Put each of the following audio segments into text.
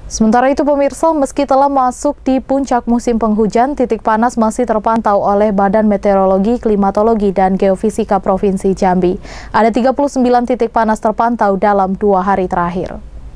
Sementara itu pemirsa, meski telah masuk di puncak musim penghujan, titik panas masih terpantau oleh Badan Meteorologi, Klimatologi, dan Geofisika Provinsi Jambi. Ada 39 titik panas terpantau dalam 2 hari terakhir.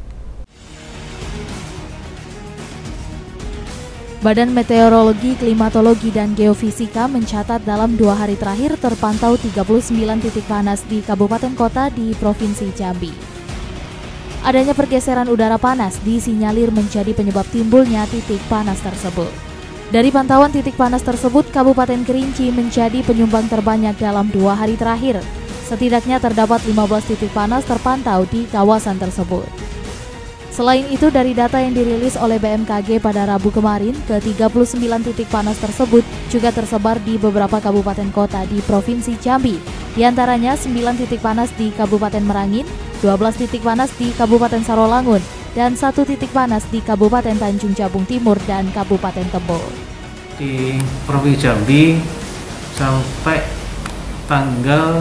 Badan Meteorologi, Klimatologi, dan Geofisika mencatat dalam 2 hari terakhir terpantau 39 titik panas di kabupaten kota di Provinsi Jambi. Adanya pergeseran udara panas disinyalir menjadi penyebab timbulnya titik panas tersebut. Dari pantauan titik panas tersebut, Kabupaten Kerinci menjadi penyumbang terbanyak dalam 2 hari terakhir. Setidaknya terdapat 15 titik panas terpantau di kawasan tersebut. Selain itu, dari data yang dirilis oleh BMKG pada Rabu kemarin, ke-39 titik panas tersebut juga tersebar di beberapa kabupaten kota di Provinsi Jambi. Di antaranya 9 titik panas di Kabupaten Merangin, 12 titik panas di Kabupaten Sarolangun, dan 1 titik panas di Kabupaten Tanjung Jabung Timur dan Kabupaten Tebo. Di Provinsi Jambi sampai tanggal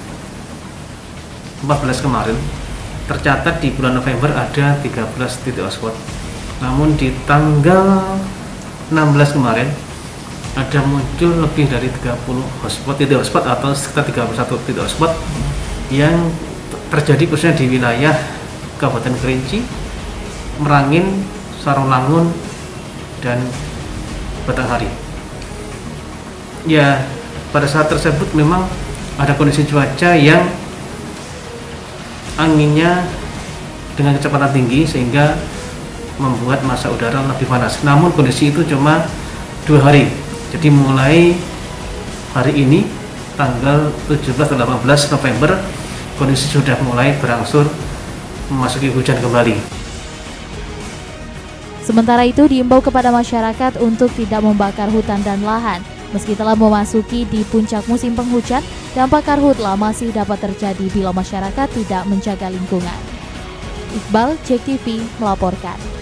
14 kemarin tercatat di bulan November ada 13 titik hotspot. Namun di tanggal 16 kemarin ada muncul lebih dari 30 titik hotspot atau sekitar 31 titik hotspot yang terjadi khususnya di wilayah Kabupaten Kerinci, Merangin, Sarolangun, dan Batanghari. Ya, pada saat tersebut memang ada kondisi cuaca yang anginnya dengan kecepatan tinggi sehingga membuat massa udara lebih panas. Namun kondisi itu cuma 2 hari. Jadi mulai hari ini tanggal 17 dan 18 November kondisi sudah mulai berangsur memasuki hujan kembali. Sementara itu diimbau kepada masyarakat untuk tidak membakar hutan dan lahan. Meski telah memasuki di puncak musim penghujan, dampak karhutla masih dapat terjadi bila masyarakat tidak menjaga lingkungan. Iqbal, JEK TV melaporkan.